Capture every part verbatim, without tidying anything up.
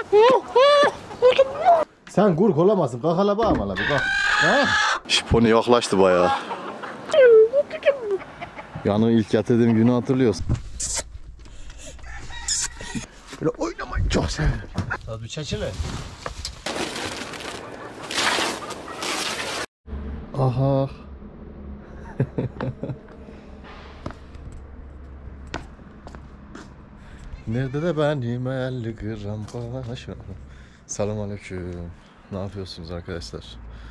Sen kurk olamazsın. Kalk hala bağım hala bir kalk. Pony yaklaştı bayağı. Yani ilk yatırdığım günü hatırlıyorsun. Böyle oynamayı çok severim. Az bir çekile. Aha. Nerede de benim elli gram başım. Selamünaleyküm. Ne yapıyorsunuz arkadaşlar?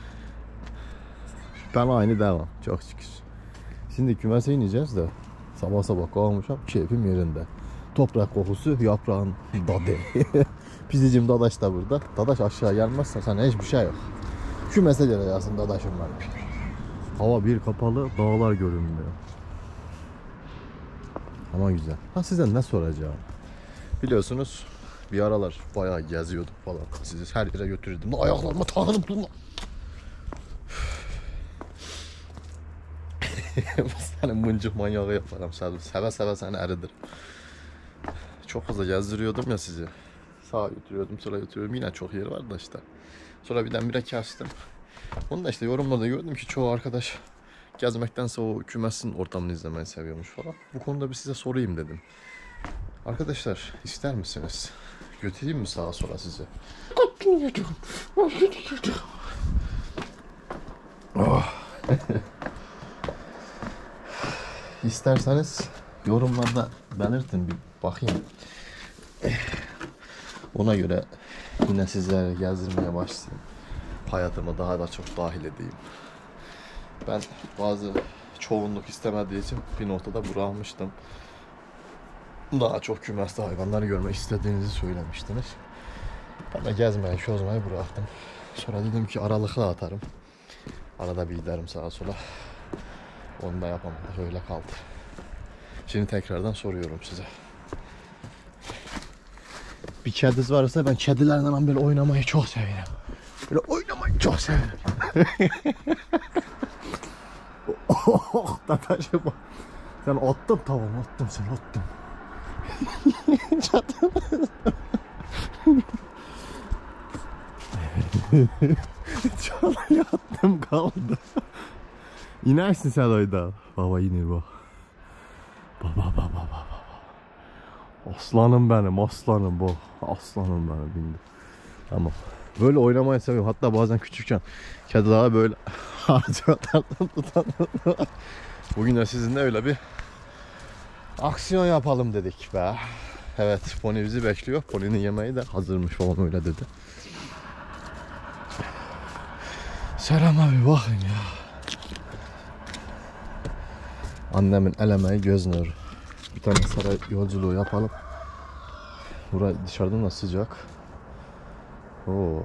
Ben aynı devam. Çok şükür. Şimdi kümese ineceğiz de sabah sabah kalmışım. Keyfim yerinde. Toprak kokusu, yaprağın dadı. Pizicim Dadaş da burada. Dadaş aşağı gelmezse sana hiçbir şey yok. Kümese geleceksin Dadaş'ım benim. Hava bir kapalı, dağlar görünmüyor. Ama güzel. Ha size ne soracağım? Biliyorsunuz bir aralar bayağı geziyordum falan. Sizi her yere götürürdüm. Ayaklarıma takılıp durma. Seni mıncık manyağı yaparım. Seve seve seni eridir. Çok fazla gezdiriyordum ya sizi. Sağa götürüyordum, sola götürüyordum. Yine çok yer vardı işte. Sonra birdenbire kestim. Onu da işte yorumlarda gördüm ki çoğu arkadaş gezmektense o kümesin ortamını izlemeyi seviyormuş falan. Bu konuda bir size sorayım dedim. Arkadaşlar ister misiniz? Götüreyim mi sağa sola sizi? Oh. İsterseniz yorumlarda belirtin bir bakayım. Ona göre yine sizlere gezdirmeye başlayayım. Hayatıma daha da çok dahil edeyim. Ben bazı çoğunluk istemediği için bir noktada bırakmıştım. Daha çok kümeste hayvanları görmek istediğinizi söylemiştiniz. Ben de gezmeyi, çözmeyi bıraktım. Sonra dedim ki aralıklı atarım. Arada bir giderim sağa sola. Onu da yapamadım. Öyle kaldı. Şimdi tekrardan soruyorum size. Bir kediniz varsa ben kedilerden böyle oynamayı çok severim. Böyle oynamayı çok severim. Oh, Dadaşım. Sen attın tamam attım sen attın. Çatın. Çalaya attım kaldı. İnersin sen oyda. Baba iner bak. Baba baba baba baba. Aslanım benim aslanım bu. Aslanım benim bindi. Tamam. Böyle oynamayı seviyorum. Hatta bazen küçükken kediler böyle harcamalardan tutanlar. Bugün de sizinle öyle bir aksiyon yapalım dedik be. Evet, pony bizi bekliyor. Pony'nin yemeği de hazırmış falan öyle dedi. Selam abi bakın ya. Annemin el emeği göz nuru. Bir tane saray yolculuğu yapalım. Burası dışarıdan da sıcak. Oo.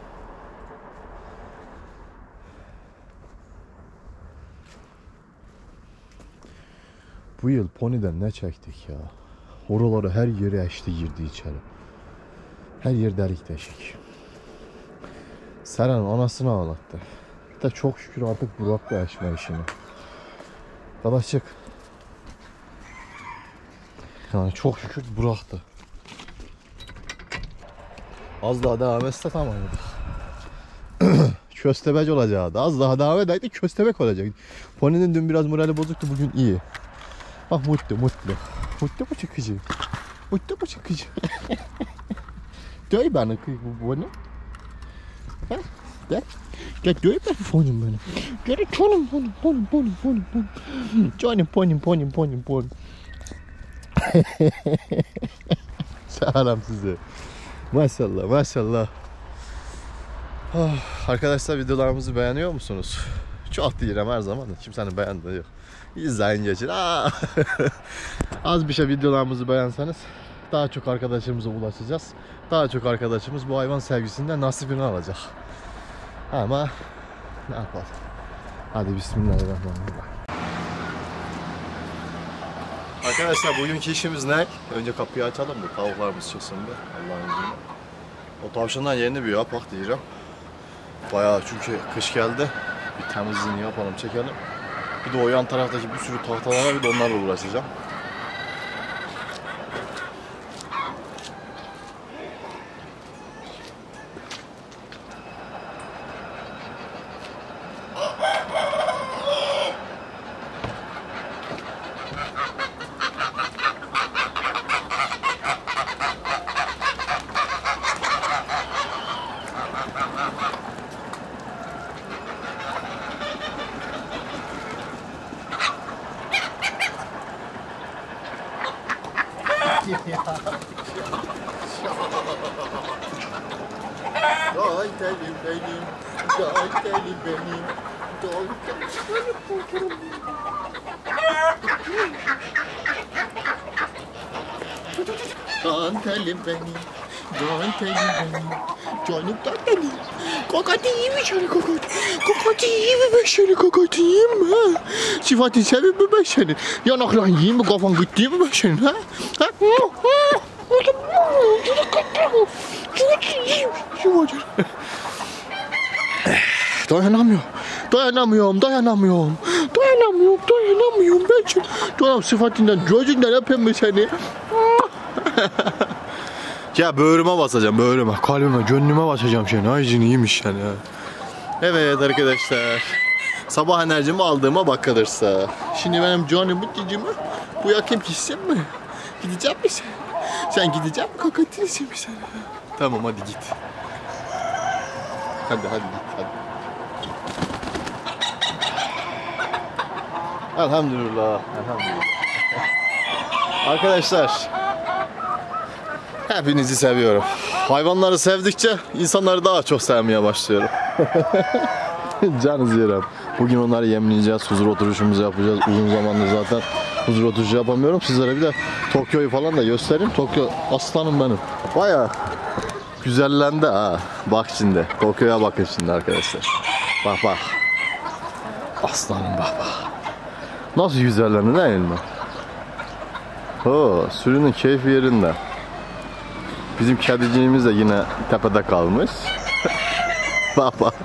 Bu yıl Pony'den ne çektik ya. Oraları her yere eşti girdi içeri. Her yer delik deşik. Seren'in anasını ağlattı. Bir de çok şükür artık bıraktı eşme işini. Dadaşık. Yani çok şükür bıraktı. Az daha devam etse tamamladık. Köstebek olacaktı. Az daha devam edeydi köstebek olacaktı. Pony'nin dün biraz morali bozuktu, bugün iyi. Bak mutlu mutlu. Mutlu mu çıkıcı? Mutlu mu çıkıcı? Döy bana bu bunu. Ha? Gel. Gel döy ben pony'im benim. Gel canım pony'im pony'im pony'im pony'im pony'im. Canım pony'im pony'im pony'im pony'im. Selam size. Maşallah maşallah. Oh, arkadaşlar videolarımızı beğeniyor musunuz? Çok değilim her zaman da kimsenin beğendiği yok. İzleyin geçin. Az bir şey videolarımızı beğenseniz daha çok arkadaşımıza ulaşacağız. Daha çok arkadaşımız bu hayvan sevgisinden nasibini alacak. Ama ne yapalım. Hadi bismillahirrahmanirrahim. Arkadaşlar bugünkü işimiz ne? Önce kapıyı açalım da tavuklarımız çıksın bir. Allah'ın izniyle. O tavşandan yeni bir yapak diyeceğim. Bayağı çünkü kış geldi. Bir temizliğini yapalım, çekelim. Bir de o yan taraftaki bir sürü tahtalara bir de onlarla uğraşacağım. Dantelim benim, dantelim benim, dantelim benim, dantelim benim, canım dantelim. Kokati iyi mi şöyle kokati? Kokati iyi mi ben şöyle kokati yiyeyim mi ha? Sıfatın sevim mi ben senin? Yanaklan yiyeyim mi, kafan gittiğim mi ben senin ha? Ha? Dayanamıyorum, dayanamıyorum, dayanamıyorum, dayanamıyorum, dayanamıyorum ben şimdi. Dayanam sıfatından, gözünden öpeyim mi seni? Ya böğrüme basacağım, böğrüme, kalbime, gönlüme basacağım seni. Aycın iyiymiş yani. Evet arkadaşlar, sabah enerjimi aldığıma bakılırsa. Şimdi benim canım mutluluğumu bu yakın gitsin mi? Gidecek misin? Sen gidecek misin? Kakatırısın mı sen? Tamam hadi git. Hadi hadi git hadi. Elhamdülillah. Elhamdülillah. Arkadaşlar, hepinizi seviyorum. Hayvanları sevdikçe insanları daha çok sevmeye başlıyorum. Canınızı yerim. Bugün onları yemleyeceğiz, huzur oturuşumuzu yapacağız. Uzun zamandır zaten huzur oturuşu yapamıyorum. Sizlere bir de Tokyo'yu falan da göstereyim. Tokyo aslanım benim. Bayağı güzellendi ha. Bak şimdi. Tokyo'ya bakın şimdi arkadaşlar. Bak bak. Aslanım bak bak. Nasıl güzellendi değil mi? Oo, sürünün keyfi yerinde. Bizim kediciğimiz de yine tepede kalmış. Bak bak.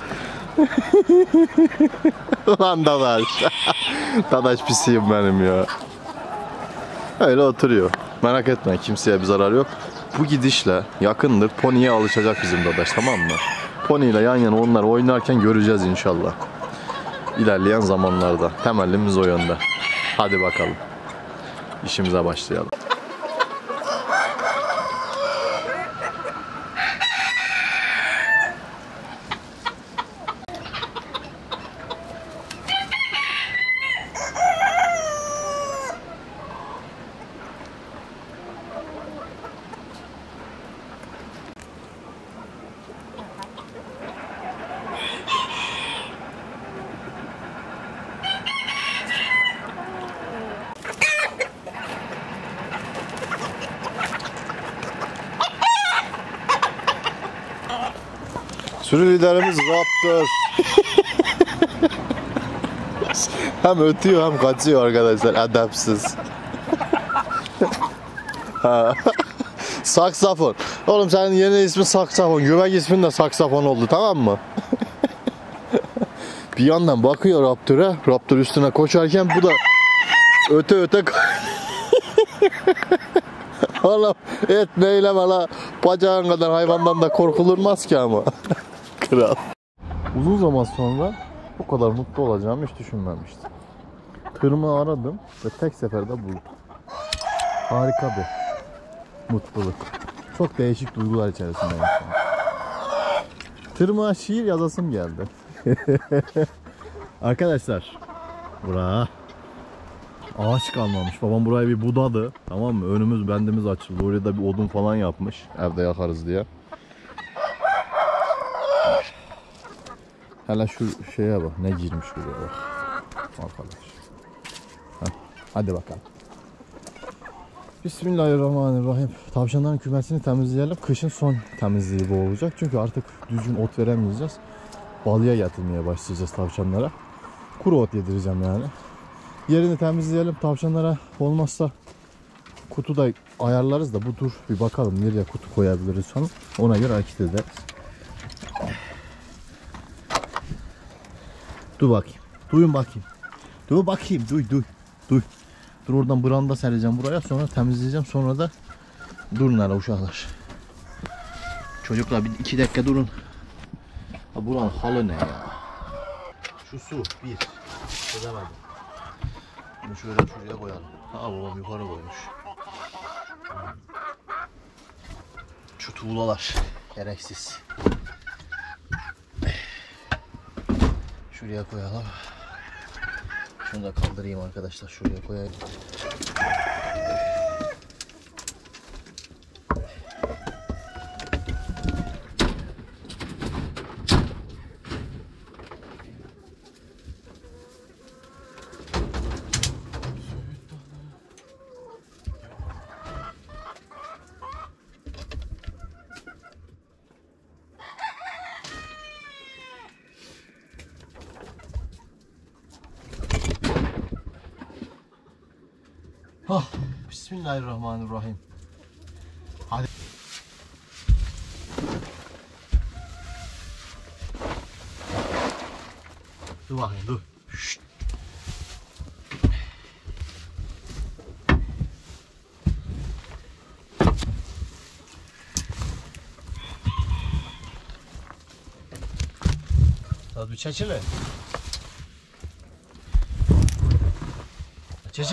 Ulan Dadaş. Dadaş pisiyim benim ya. Öyle oturuyor. Merak etme, kimseye bir zarar yok. Bu gidişle yakındır poniye alışacak bizim Dadaş, tamam mı? Pony ile yan yana onlar oynarken göreceğiz inşallah. İlerleyen zamanlarda. Temellimiz o yönde. Hadi bakalım. İşimize başlayalım. Sürü liderimiz Raptor. Hem ötüyor hem kaçıyor arkadaşlar, edepsiz. Saksafon. Oğlum senin yeni ismin Saksafon. Göbek ismin de Saksafon oldu, tamam mı? Bir yandan bakıyor Raptor'a. Raptor üstüne koşarken bu da öte öte. Oğlum etmeyle valla bacağın kadar hayvandan da korkulurmaz ki ama. Kral. Uzun zaman sonra bu kadar mutlu olacağımı hiç düşünmemiştim. Tırmığı aradım ve tek seferde buldum. Harika bir mutluluk. Çok değişik duygular içerisindeyim. Tırmığa şiir yazasım geldi. Arkadaşlar, bura ağaç kalmamış. Babam burayı bir budadı, tamam mı? Önümüz bendimiz açıldı. Oraya da bir odun falan yapmış, evde yakarız diye. Hele şu şeye bak, ne girmiş buraya bak. Arkadaş. Heh, hadi bakalım. Bismillahirrahmanirrahim. Tavşanların kümesini temizleyelim. Kışın son temizliği bu olacak. Çünkü artık düzgün ot veremeyeceğiz. Balıya getirmeye başlayacağız tavşanlara. Kuru ot yedireceğim yani. Yerini temizleyelim. Tavşanlara olmazsa kutu da ayarlarız da bu dur bir bakalım nereye kutu koyabiliriz falan. Ona göre hareket ederiz. Dur bakayım. Duyun bakayım. Dur bakayım. Duy duy. Duy. Dur oradan branda sereceğim buraya. Sonra temizleyeceğim. Sonra da durun hele uşaklar. Çocuklar bir iki dakika durun. Ha buranın halı ne ya? Şu su bir. Çözemedim. Bunu şöyle şuraya koyalım. Ha babam yukarı koymuş. Şu tuğlalar gereksiz. Şuraya koyalım. Şunu da kaldırayım arkadaşlar. Şuraya koyayım. Ah, Bismillahirrahmanirrahim. Hadi. Dur bakayım dur. Şşt. Hadi bir çekil. Çekil.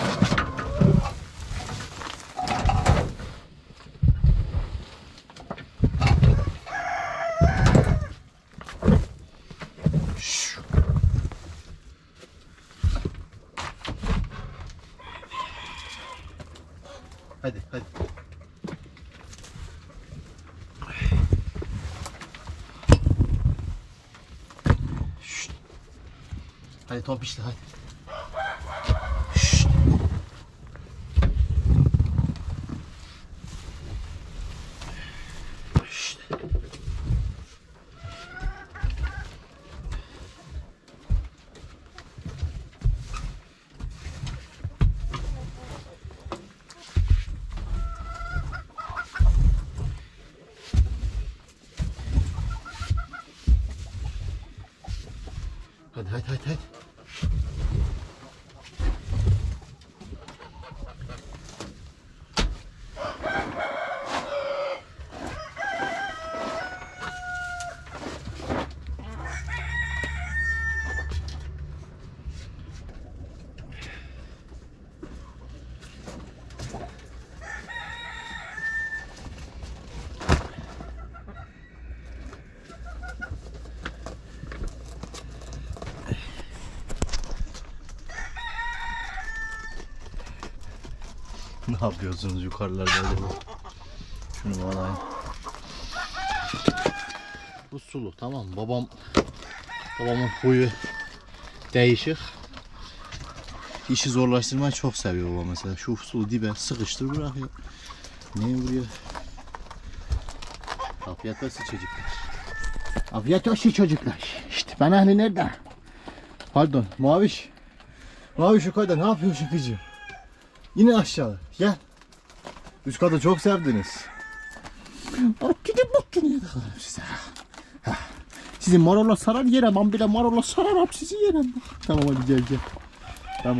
Hadi hadi. Şşt. Hadi top işte hadi. Şşt. Şşt. Hadi hadi hadi hadi. Ne yapıyorsunuz yukarılarda acaba? Şunu alayım. Bu sulu tamam. Babam babamın huyu değişik. İşi zorlaştırmayı çok seviyor baba mesela. Şu sulu dibe sıkıştır bırakıyor. Neye vuruyor? Afiyet olsun çocuklar. Afiyet olsun çocuklar. İşte ben hani nerede? Pardon Maviş. Maviş yukarıda ne yapıyorsun kızım? Yine aşağı gel. Üst katı çok sevdiniz. Gidin bakın yediklerim size. Sizi marolla sarar yerem. Bile marolla sararım sizi yerem. Tamam hadi gel gel. Tamam.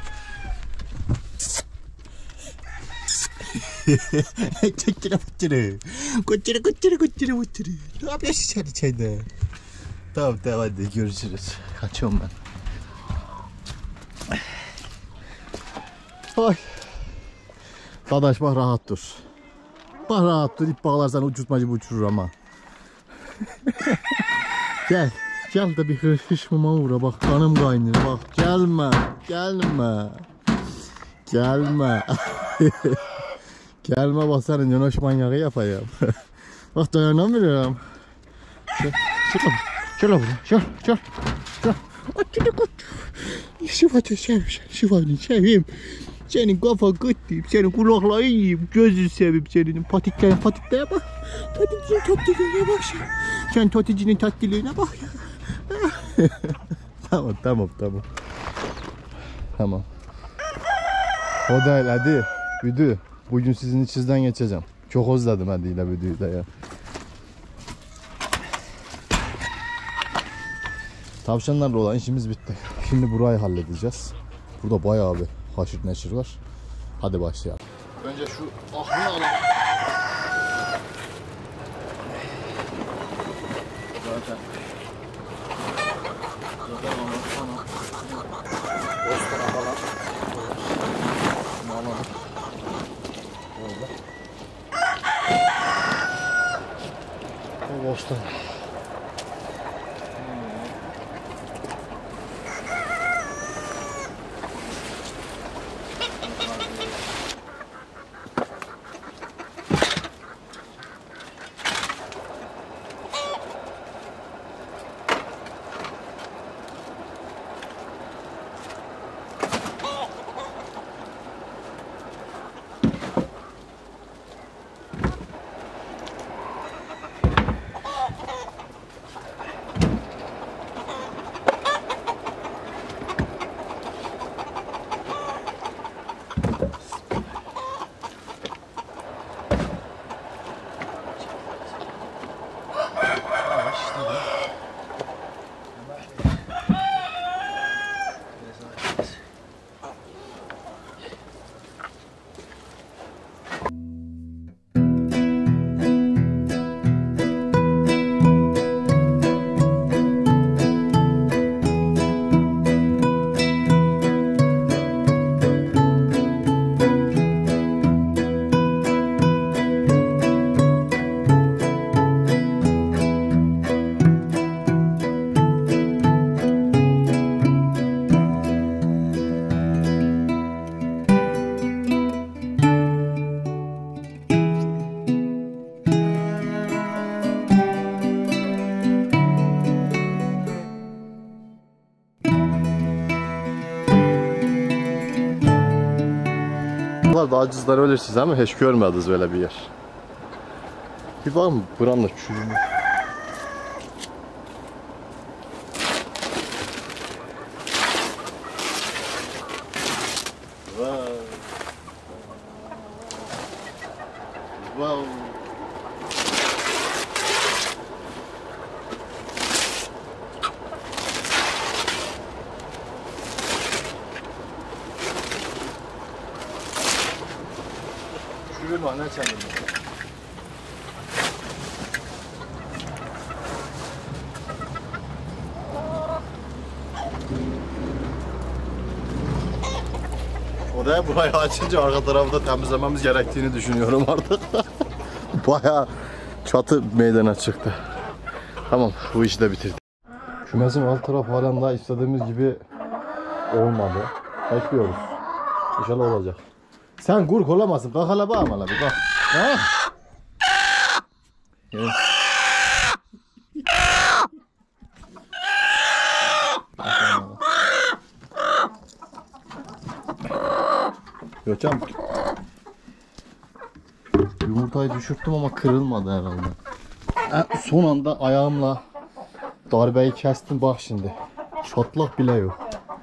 Çekile fıçırı. Kuçırı kuçırı kuçırı kuçırı. Ne yapıyorsun sen içeride? Tamam tamam hadi görüşürüz. Kaçıyorum ben. Ay. Dadaş bak rahat dur. Bak rahat dur. İp bağlarsan uçurtmacı bu uçurur ama. Gel. Gel de bir hışmıma uğra bak. Kanım kaynıyor bak. Gelme. Gelme. Gelme. Gelme bak senin yanaş manyağı yapayım. Bak dayanamıyorum. Şöyle. Şöyle. Şöyle buraya. Şöyle. Şöyle. Şöyle. Açını kut. Şifatı sevim. Şifatını sevim. Senin kafa kıttıyım, senin kulakları yiyeyim, gözünü seveyim senin. Patiklerin patiklere bak. Taticinin tatlılığına bak sen. Sen taticinin tatlılığına bak ya. Tamam tamam tamam. Tamam. O değil hadi. Büdü. Bugün sizin içinizden geçeceğim. Çok özledim hadi ile Büdü'yü de ya. Tavşanlarla olan işimiz bitti. Şimdi burayı halledeceğiz. Burada bayağı bir haşır neşir var. Hadi başlayalım. Önce şu aklını alalım. Zaten. Zaten ama sana. Bostana falan. Şunu alalım. Böyle. O bostan. Buralarda acızlar ölürsünüz ama hiç görmediniz böyle bir yer. Bir var mı buranın çürümü? Wow. Wow. Çürümü ne çanırım? Odaya burayı açınca arka tarafı da temizlememiz gerektiğini düşünüyorum artık. Bayağı çatı meydana çıktı. Tamam, bu işi de bitirdik. Kümesin alt tarafı halen daha istediğimiz gibi olmadı. Bekliyoruz. İnşallah olacak. Sen gurk olamazsın. Kalk hala bağım hala bir kalk. Ha? Evet. Göçem. Yumurtayı düşürttüm ama kırılmadı herhalde. En son anda ayağımla darbeyi kestim, bak şimdi. Çatlak bile yok.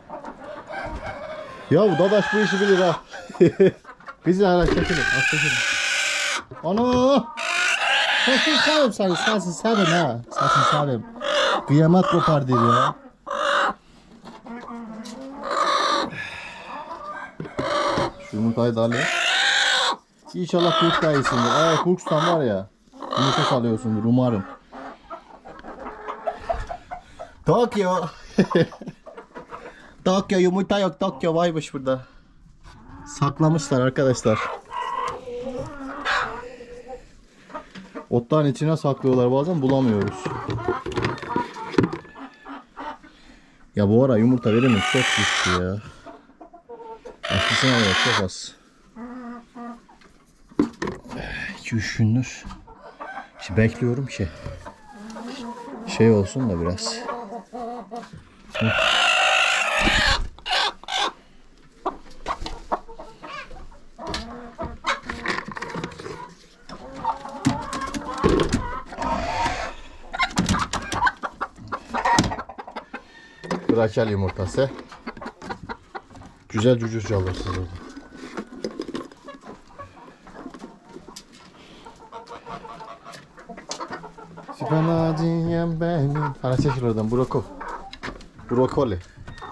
Ya bu dadaş bu işi bilir ha. Bizi hala çekelim. Az çekelim. Ana! Sensin sarım sarım. Sensin sarım ha. Sensin sarım. Kıyamet kopar diyor ya. Şu yumurtayı da alayım. İnşallah kurt da iyisindir. Eğer kurtsan var ya, yumurta salıyorsundur umarım. Tokyo. Tokyo yumurta yok. Tokyo varmış burada. Saklamışlar arkadaşlar. Otların içine saklıyorlar, bazen bulamıyoruz. Ya bu ara yumurta verimi çok düştü ya. Aslında var çok az. iki üç gündür. İşte bekliyorum ki şey olsun da biraz. Hı. Bırakel yumurtası. Güzel cücüz alırsınız orada. Sipanacıyım benim. Hadi çekil oradan. Broko. Brokoli.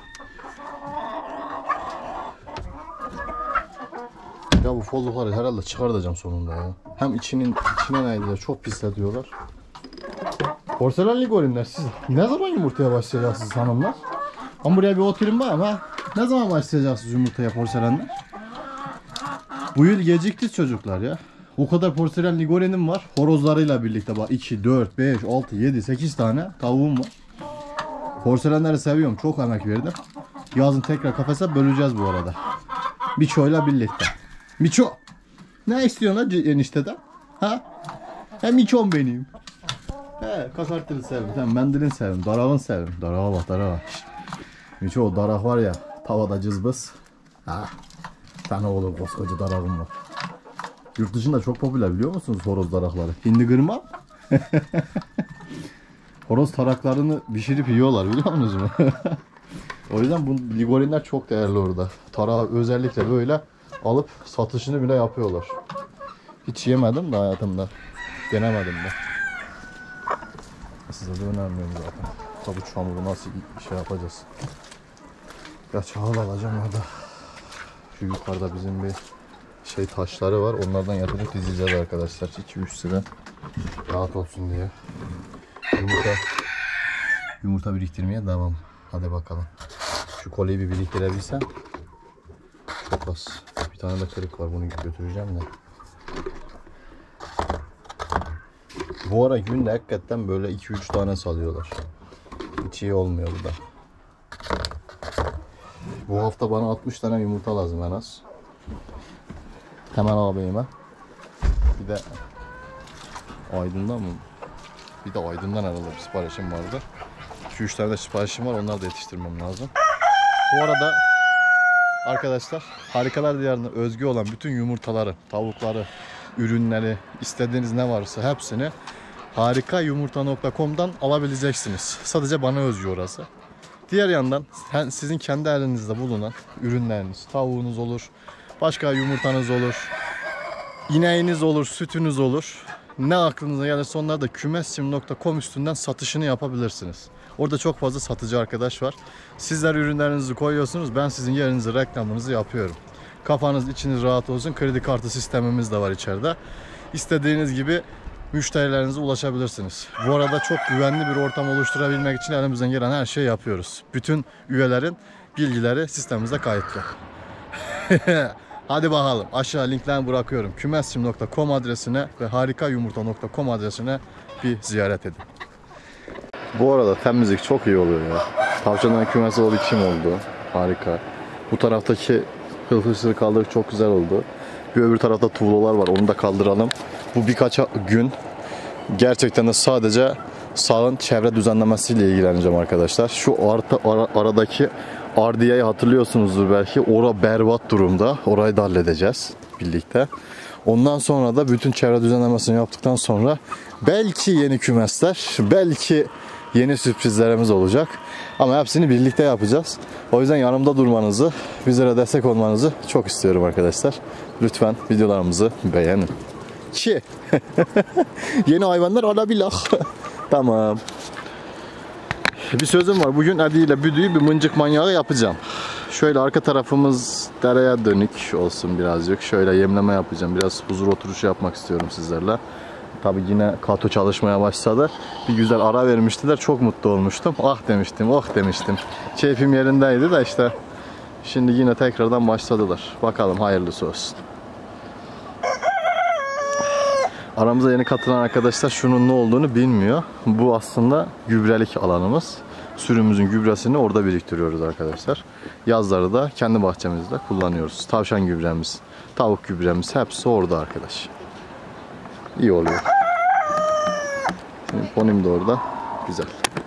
Ya bu follukları herhalde çıkartacağım sonunda ya. Hem içinin içine neydi, çok pisletiyorlar. Porselen ligorinler, siz ne zaman yumurtaya başlayacaksınız hanımlar? Ben buraya bir oturayım bakayım ha. Ne zaman başlayacaksınız yumurtaya porselenler? Bu yıl gecikti çocuklar ya. O kadar porselen ligorinim var. Horozlarıyla birlikte bak iki, dört, beş, altı, yedi, sekiz tane tavuğum var. Porselenleri seviyorum. Çok emek verdim. Yazın tekrar kafese böleceğiz bu arada. Miço'yla birlikte. Miço! Ne istiyorsun ha enişteden? Ha? He Miço'm benim. He kakartını sevim. Sen mendilin sevim. Darağın sevim. Darağa bak darağa. Miço darak var ya. Tavada cızbız. Ha. Sana oğlum koskoca darağım var. Yurt dışında çok popüler biliyor musunuz horoz darakları? Hindi kırma. Horoz taraklarını pişirip yiyorlar biliyor musunuz mu? O yüzden bu ligorinler çok değerli orada. Tarağı özellikle böyle alıp satışını bile yapıyorlar. Hiç yemedim de hayatımda. Denemedim de. Size de önermiyorum zaten. Tabii çamuru nasıl şey yapacağız. Gerçi hal alacağım orada. Şu yukarıda bizim bir şey taşları var. Onlardan yapıp dizeceğiz arkadaşlar. iki üç sıra rahat olsun diye. Yumurta yumurta biriktirmeye devam. Hadi bakalım. Şu kolyeyi bir biriktirebilsem. Çok az. Bir tane de kırık var. Bunu götüreceğim de. Bu ara günde hakikaten böyle iki üç tane salıyorlar. Hiç iyi olmuyor bu da. Bu hafta bana altmış tane yumurta lazım en az. Hemen ağabeyime. Bir de Aydın'dan mı? Bir de Aydın'dan herhalde bir siparişim vardı. iki üç tane de siparişim var. Onları da yetiştirmem lazım. Bu arada Arkadaşlar, Harikalar Diyarı'na özgü olan bütün yumurtaları, tavukları, ürünleri, istediğiniz ne varsa hepsini harika yumurta nokta com'dan alabileceksiniz. Sadece bana özgü orası. Diğer yandan sizin kendi elinizde bulunan ürünleriniz, tavuğunuz olur, başka yumurtanız olur, ineğiniz olur, sütünüz olur. Ne aklınıza gelirse onları da kümessim nokta com üstünden satışını yapabilirsiniz. Orada çok fazla satıcı arkadaş var. Sizler ürünlerinizi koyuyorsunuz, ben sizin yerinize reklamınızı yapıyorum. Kafanız, içiniz rahat olsun. Kredi kartı sistemimiz de var içeride. İstediğiniz gibi müşterilerinize ulaşabilirsiniz. Bu arada çok güvenli bir ortam oluşturabilmek için elimizden gelen her şeyi yapıyoruz. Bütün üyelerin bilgileri sistemimizde kayıtlı. Hadi bakalım, aşağı linklerini bırakıyorum. kümessim nokta com adresine ve harikayumurta nokta com adresine bir ziyaret edin. Bu arada temizlik çok iyi oluyor ya. Tavşanların kümesi oldu, kim oldu? Harika. Bu taraftaki hılhışları kaldırıp çok güzel oldu. Bir öbür tarafta tuğlalar var, onu da kaldıralım. Bu birkaç gün gerçekten de sadece sağın çevre düzenlemesiyle ilgileneceğim arkadaşlar. Şu arta, ara, aradaki Ardiye'yi hatırlıyorsunuzdur belki. Ora berbat durumda. Orayı da halledeceğiz birlikte. Ondan sonra da bütün çevre düzenlemesini yaptıktan sonra belki yeni kümesler, belki yeni sürprizlerimiz olacak. Ama hepsini birlikte yapacağız. O yüzden yanımda durmanızı, bizlere destek olmanızı çok istiyorum arkadaşlar. Lütfen videolarımızı beğenin. Ki yeni hayvanlar alabilir. Tamam. Bir sözüm var. Bugün Adi ile Büdü'yü bir mıncık manyağı yapacağım. Şöyle arka tarafımız dereye dönük olsun birazcık. Şöyle yemleme yapacağım. Biraz huzur oturuşu yapmak istiyorum sizlerle. Tabi yine Kato çalışmaya başladı. Bir güzel ara vermiştiler. Çok mutlu olmuştum. Ah demiştim, oh demiştim. Keyfim yerindeydi de işte. Şimdi yine tekrardan başladılar. Bakalım hayırlısı olsun. Aramıza yeni katılan arkadaşlar şunun ne olduğunu bilmiyor. Bu aslında gübrelik alanımız. Sürümüzün gübresini orada biriktiriyoruz arkadaşlar. Yazları da kendi bahçemizde kullanıyoruz. Tavşan gübremiz, tavuk gübremiz hepsi orada arkadaş. İyi oluyor. Şimdi ponim de orada. Güzel.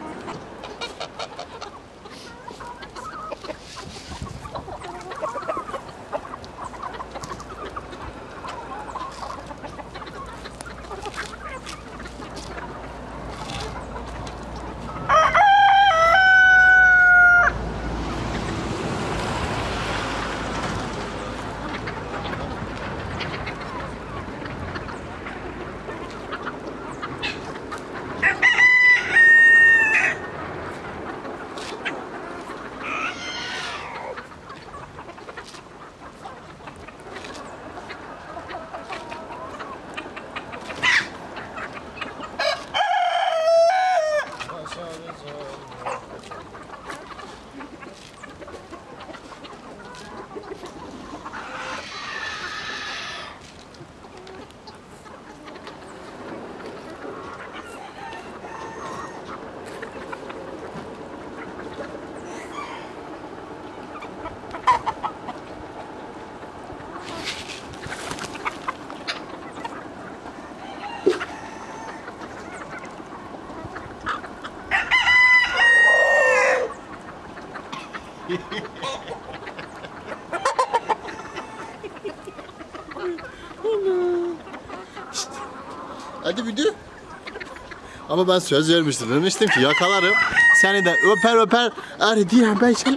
Hadi Büdü. Ama ben söz vermiştim. Demiştim ki yakalarım. Seni de öper öper. Arı diye ben seni.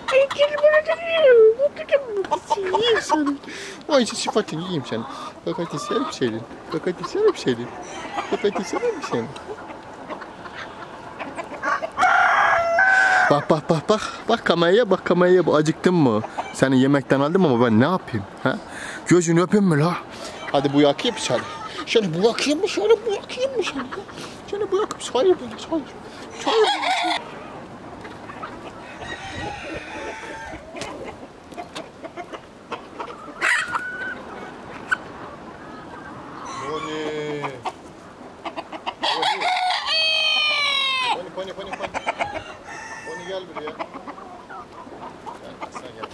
Yiyeyim seni. Ay sıfatını yiyeyim seni. Fakat isterim seni. Fakat isterim seni. Fakat isterim seni. Bak bak bak bak. Bak kameraya bak kameraya. Acıktın mı? Seni yemekten aldım ama ben ne yapayım? Ha? Gözünü öpeyim mi la? Hadi bu yakayım seni. Seni bu yakayım mı? Seni bu yakayım mı seni? Seni bu yakayım. Sayır beni sayır. Sayır beni. Pony. Pony pony pony. Pony gel buraya. Gel, sen gel.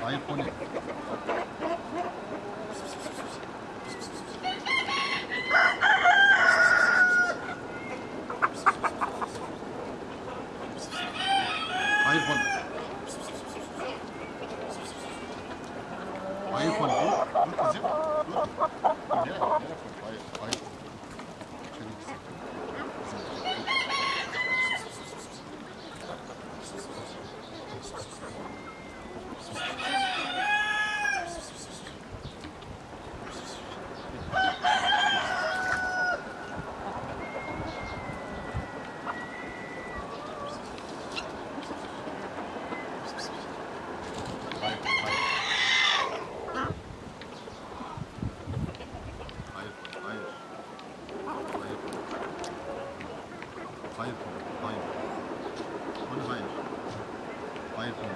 Hayır pony. Hayır pony. Hayır pony. Dur, dur kızım. Dur. Dur, gel, gel. Hayır, hayır. Şöyle kızım. Hayır, hayır. Bunu hayır. Hayır, hayır.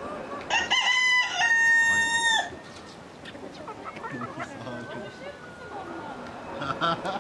Hayır.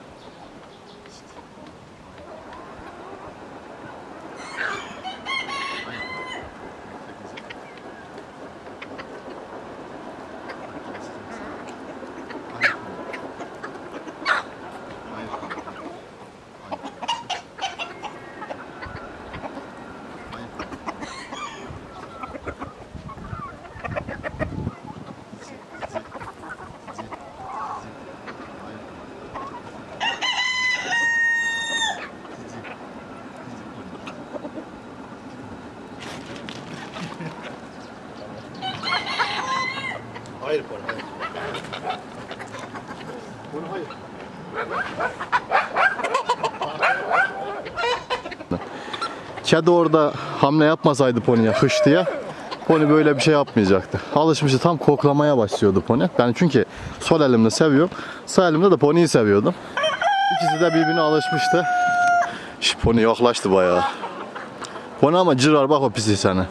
Hayır pony, hayır. Pony hayır. Kedi orada hamle yapmasaydı pony'ye hış diye, pony böyle bir şey yapmayacaktı. Alışmıştı, tam koklamaya başlıyordu pony. Ben çünkü sol elimle seviyorum, sağ elimle de pony'yi seviyordum. İkisi de birbirine alışmıştı. Şş, pony yaklaştı bayağı. Pony ama cırar bak o pisi sana.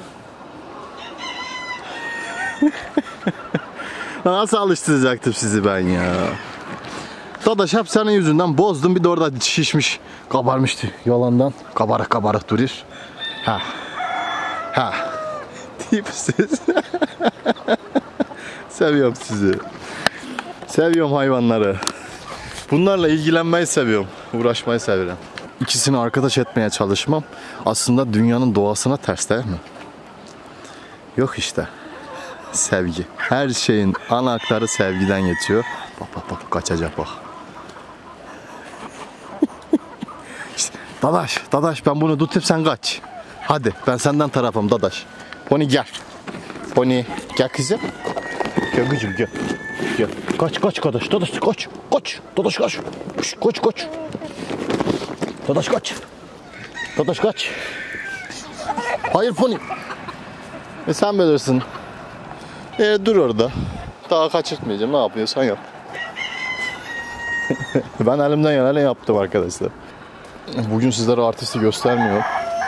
Nasıl alıştıracaktım sizi ben ya. Dadaş hep senin yüzünden bozdum, bir de orada şişmiş, kabarmıştı yalandan. Kabarık kabarık durur. Ha. Ha. Tipsiz. Seviyorum sizi. Seviyorum hayvanları. Bunlarla ilgilenmeyi seviyorum. Uğraşmayı seviyorum. İkisini arkadaş etmeye çalışmam aslında dünyanın doğasına ters değil mi? Yok işte. Sevgi. Her şeyin anahtarı sevgiden geçiyor. Bak bak bak kaçacak bak. İşte, Dadaş, Dadaş ben bunu tutayım sen kaç. Hadi ben senden tarafım Dadaş. Pony gel. Pony gel kızım. Gel gücüm gel. Gel. Kaç kaç Dadaş, Dadaş kaç. Kaç. Dadaş kaç. Kaç kaç. Dadaş kaç. Dadaş kaç. Hayır Pony. E sen bilirsin. E dur orada. Daha kaçırtmayacağım. Ne yapıyorsan yap. Ben elimden geleni yaptım arkadaşlar. Bugün sizlere artisti göstermiyorum.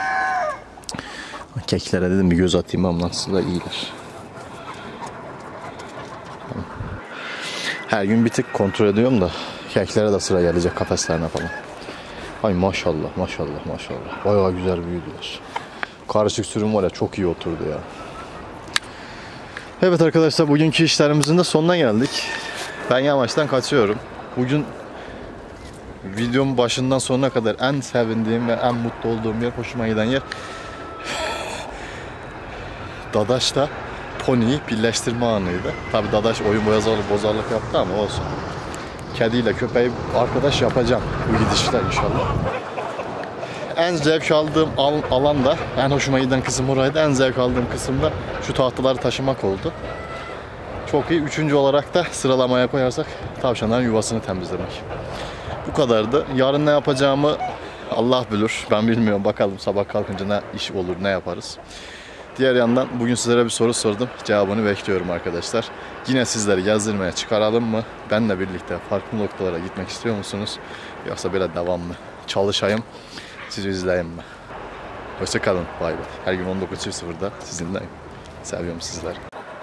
Keklere dedim bir göz atayım ama nasıl da iyiler. Her gün bir tık kontrol ediyorum da keklere de sıra gelecek, kafeslerine falan. Ay maşallah maşallah maşallah. Bayağı güzel büyüdüler. Karışık sürüm var ya, çok iyi oturdu ya. Evet arkadaşlar, bugünkü işlerimizin de sonuna geldik. Ben yavaştan kaçıyorum. Bugün videomun başından sonuna kadar en sevindiğim ve en mutlu olduğum yer, hoşuma giden yer Dadaş'la Pony'yi birleştirme anıydı. Tabi Dadaş oyun bozarlık, bozarlık yaptı ama olsun. Kediyle köpeği arkadaş yapacağım bu gidişler inşallah. En zevk aldığım al alan da, en hoşuma giden kısım oraydı. En zevk aldığım kısım da şu tahtaları taşımak oldu. Çok iyi. Üçüncü olarak da sıralamaya koyarsak tavşanların yuvasını temizlemek. Bu kadardı. Yarın ne yapacağımı Allah bilir. Ben bilmiyorum. Bakalım sabah kalkınca ne iş olur, ne yaparız. Diğer yandan bugün sizlere bir soru sordum. Cevabını bekliyorum arkadaşlar. Yine sizleri gezdirmeye çıkaralım mı? Benle birlikte farklı noktalara gitmek istiyor musunuz? Yoksa böyle devamlı çalışayım, sizi izleyeyim mi? Hoşça kalın. Bay bay. Her gün on dokuz sıfırda sizinleyim. Seviyorum sizleri.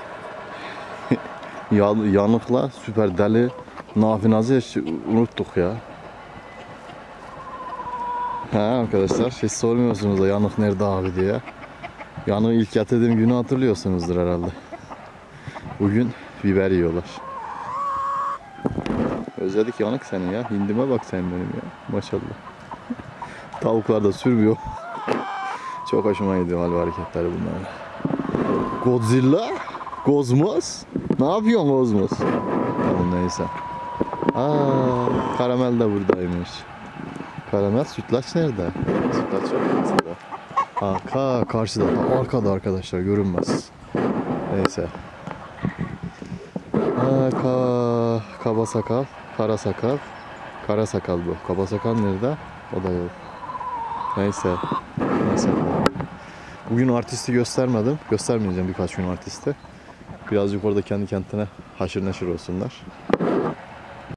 Yanıkla süper deli Nafinaz'ı hiç unuttuk ya. Ha arkadaşlar, hiç sormuyorsunuz da yanık nerede abi diye. Yanığı ilk getirdiğim günü hatırlıyorsunuzdur herhalde. Bugün biber yiyorlar. Özledik yanık seni ya. Hindime bak sen benim ya. Maşallah. Tavuklar da sürmüyor. Çok hoşuma gidiyor hal ve hareketleri bunlar. Godzilla? Gozmos? Ne yapıyorsun Gozmos? Tamam neyse. Aa, karamel de buradaymış. Karamel, sütlaç nerede? Sütlaç yok mesela. Ha, ka karşıda, arkada arkadaşlar, görünmez. Neyse. Ha, ka kaba sakal, kara sakal. Kara sakal bu. Kaba sakal nerede? O da yok. Neyse. Neyse. Bugün artisti göstermedim. Göstermeyeceğim birkaç gün artisti. Birazcık orada kendi kendine haşır neşir olsunlar.